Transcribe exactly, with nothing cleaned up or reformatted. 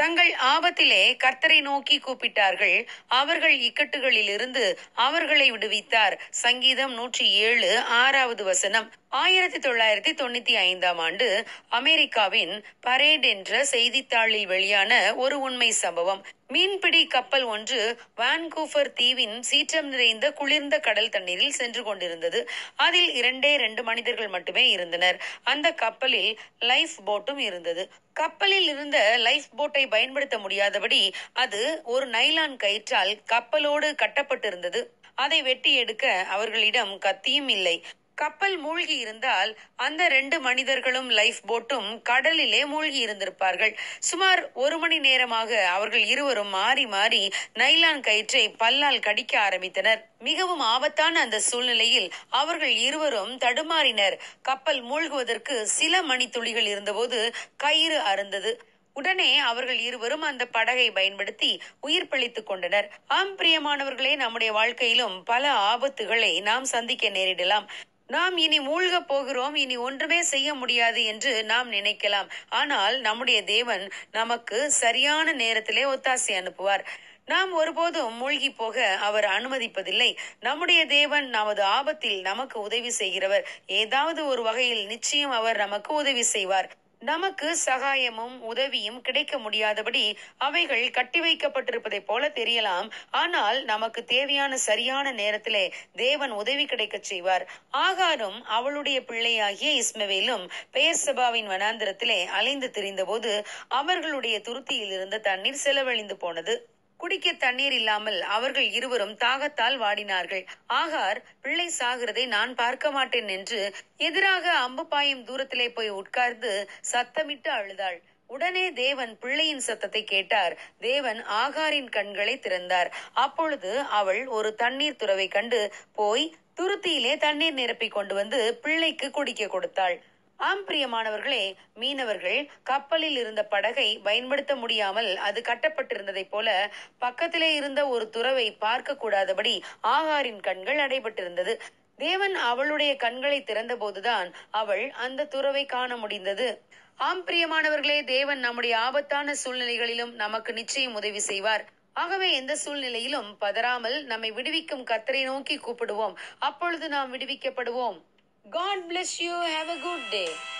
தங்கள் ஆபத்திலே கர்த்தரை நோக்கி கூப்பிட்டார்கள். அவர்கள் இக்கட்டுகளிலிருந்து அவர்களை விடுவித்தார். சங்கீதம் நூற்றி ஏழு ஆறாவது வசனம். ஆயிரத்தி தொள்ளாயிரத்தி தொண்ணூத்தி ஐந்தாம் ஆண்டு அமெரிக்காவின் பரேட் என்ற செய்தித்தாளில் வெளியான ஒரு உண்மை சம்பவம். மீன்பிடி கப்பல் ஒன்று வான்கூவர் தீவின் சீற்றம் நிறைந்த குளிர்ந்த கடல் தண்ணீரில் சென்று கொண்டிருந்தது. அதில் இரண்டே இரண்டு மனிதர்கள் மட்டுமே இருந்தனர். அந்த கப்பலில் லைஃப் போட்டும் இருந்தது. கப்பலில் இருந்த லைஃப் போட்டை பயன்படுத்த முடியாதபடி அது ஒரு நைலான் கயிற்றால் கப்பலோடு கட்டப்பட்டிருந்தது. அதை வெட்டி எடுக்க அவர்களிடம் கத்தியும் இல்லை. கப்பல் மூழ்கி இருந்தால் அந்த ரெண்டு மனிதர்களும் லைஃப் போட்டும் கடலிலே மூழ்கி இருந்திருப்பார்கள். சுமார் ஒரு மணி நேரமாக அவர்கள் இருவரும் மாறி மாறி நைலான் கயிற்றை பல்லால் கடிக்க ஆரம்பித்தனர். மிகவும் ஆபத்தான அந்த சூழ்நிலையில் அவர்கள் இருவரும் தடுமாறினர். கப்பல் மூழ்குவதற்கு சில மணி துளிகள் இருந்தபோது கயிறு அறுந்தது. உடனே அவர்கள் இருவரும் அந்த படகை பயன்படுத்தி உயிர் பிழைத்துக் கொண்டனர். ஆம் பிரியமானவர்களே, நம்முடைய வாழ்க்கையிலும் பல ஆபத்துகளை நாம் சந்திக்க நேரிடலாம். நாம் இனி மூழ்க போகிறோம், இனி ஒன்றுமே செய்ய முடியாது என்று நாம் நினைக்கலாம். ஆனால் நம்முடைய தேவன் நமக்கு சரியான நேரத்திலே ஒத்தாசை அனுப்புவார். நாம் ஒருபோதும் மூழ்கி போக அவர் அனுமதிப்பதில்லை. நம்முடைய தேவன் நமது ஆபத்தில் நமக்கு உதவி செய்கிறவர். ஏதாவது ஒரு வகையில் நிச்சயம் அவர் நமக்கு உதவி செய்வார். நமக்கு சகாயமும் உதவியும் கிடைக்க முடியாதபடி அவைகள் கட்டி வைக்கப்பட்டிருப்பதை போல தெரியலாம். ஆனால் நமக்கு தேவையான சரியான நேரத்திலே தேவன் உதவி கிடைக்க செய்வார். ஆகாரும் அவளுடைய பிள்ளையாகிய இஸ்மவேலும் பெயர்சபாவின் வனாந்திரத்திலே அலைந்து திரிந்த போது அவர்களுடைய துருத்தியில் இருந்த தண்ணீர் செலவழிந்து போனது. குடிக்க தண்ணீர் இல்லாமல் அவர்கள் இருவரும் தாகத்தால் வாடினார்கள். ஆகார் பிள்ளை சாகிறதை நான் பார்க்க மாட்டேன் என்று எதிராக அம்பு பாயும் தூரத்திலே போய் உட்கார்ந்து சத்தமிட்டு அழுதாள். உடனே தேவன் பிள்ளையின் சத்தத்தை கேட்டார். தேவன் ஆகாரின் கண்களை திறந்தார். அப்பொழுது அவள் ஒரு தண்ணீர் துறவை கண்டு போய் துருத்தியிலே தண்ணீர் நிரப்பி கொண்டு வந்து பிள்ளைக்கு குடிக்க கொடுத்தாள். ஆம் பிரியமானவர்களே, மீனவர்கள் கப்பலில் இருந்த படகை பயன்படுத்த முடியாமல் அது கட்டப்பட்டிருந்ததை போல பக்கத்திலே இருந்த ஒரு துறவை பார்க்க கூடாதபடி ஆகாரின் கண்கள் அடைபட்டிருந்தது. தேவன் அவளுடைய கண்களை திறந்த போதுதான் அவள் அந்த துறவை காண முடிந்தது. ஆம் பிரியமானவர்களே, தேவன் நம்முடைய ஆபத்தான சூழ்நிலைகளிலும் நமக்கு நிச்சயம் உதவி செய்வார். ஆகவே எந்த சூழ்நிலையிலும் பதறாமல் நம்மை விடுவிக்கும் கர்த்தரை நோக்கி கூப்பிடுவோம். அப்பொழுது நாம் விடுவிக்கப்படுவோம். God bless you. Have a good day.